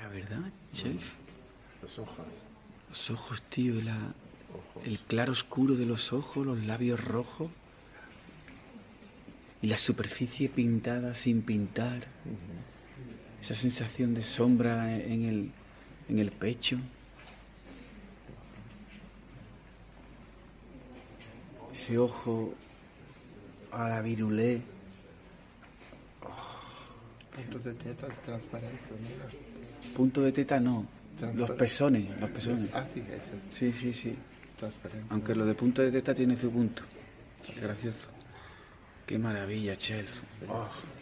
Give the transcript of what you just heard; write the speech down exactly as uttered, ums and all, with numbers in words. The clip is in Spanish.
¿verdad, Shelf? Los ojos. Los ojos, tío, la, Ojos. el claro oscuro de los ojos, los labios rojos y la superficie pintada sin pintar. Uh-huh. Esa sensación de sombra en el, en el pecho. Ese ojo a la virulé. Punto de teta es transparente, ¿no? Punto de teta no. Los pezones, los pezones. Ah, sí, eso. Sí, sí, sí. Es transparente. Aunque lo de punto de teta tiene su punto. Qué gracioso. Qué maravilla, Shelf. Oh.